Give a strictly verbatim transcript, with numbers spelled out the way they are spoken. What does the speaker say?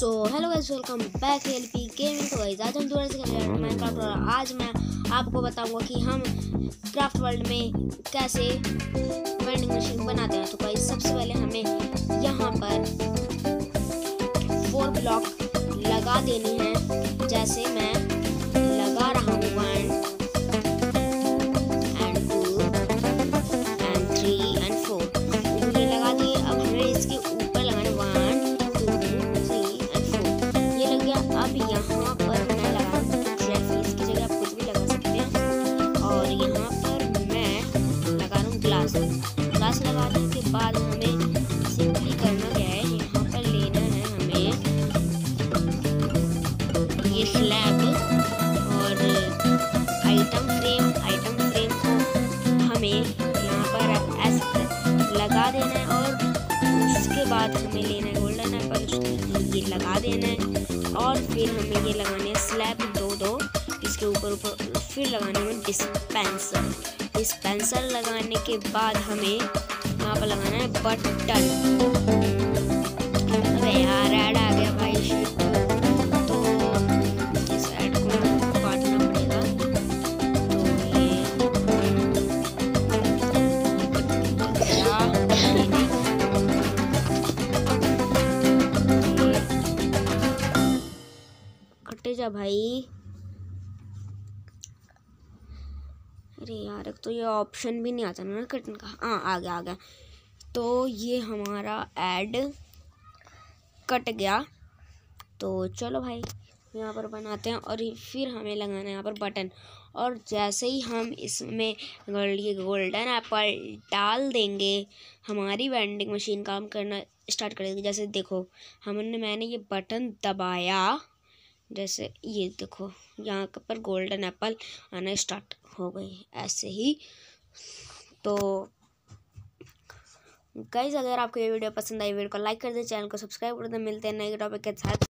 सो hello guys, welcome back LP gaming. तो guys आज हम दोबारा से खेल रहे हैं माइनक्राफ्ट और आज मैं आपको बताऊंगा कि हम क्राफ्ट वर्ल्ड में कैसे वेंडिंग मशीन बनाते हैं। तो गाइस सबसे पहले हमें यहाँ पर फोर ब्लॉक लगा देनी है, जैसे मैं लगा रहा हूँ one and two and three and four. ये लगा दिए। अब हमें इसके ऊपर लगाना वन अब यहाँ पर मैं लगा रहा इसकी जगह आप कुछ भी लगा सकते हैं। और यहाँ पर मैं लगा रहा हूँ ग्लास ग्लास लगाने के बाद हमें सिंपली करना क्या है, यहाँ पर लेना है हमें ये स्लैब और आइटम फ्रेम आइटम फ्रेम को हमें यहाँ पर ऐसे लगा देना है। और उसके बाद हमें लेना है गोल्डन एप्पल, ये लगा देना है। और फिर हमें ये लगाने हैं स्लैब दो दो, इसके ऊपर ऊपर फिर लगाने में डिस्पेंसर डिस्पेंसर लगाने के बाद हमें यहाँ पर लगाना है बटन। अबे यार ऐड आ गया भाई, तो इस ऐड को काटना पड़ेगा। कटे जा भाई। अरे यार एक तो ये ऑप्शन भी नहीं आता ना कटने का। हाँ आ गया आ गया। तो ये हमारा ऐड कट गया। तो चलो भाई यहाँ पर बनाते हैं और फिर हमें लगाना है यहाँ पर बटन। और जैसे ही हम इसमें ये गोल्डन एप्पल डाल देंगे, हमारी वेंडिंग मशीन काम करना स्टार्ट कर देगी। जैसे देखो हमने मैंने ये बटन दबाया, जैसे ये देखो यहाँ पर गोल्डन एप्पल आना स्टार्ट हो गई ऐसे ही। तो गाइस अगर आपको ये वीडियो पसंद आई, वीडियो को लाइक कर दे, चैनल को सब्सक्राइब कर दे। मिलते हैं नए टॉपिक के साथ।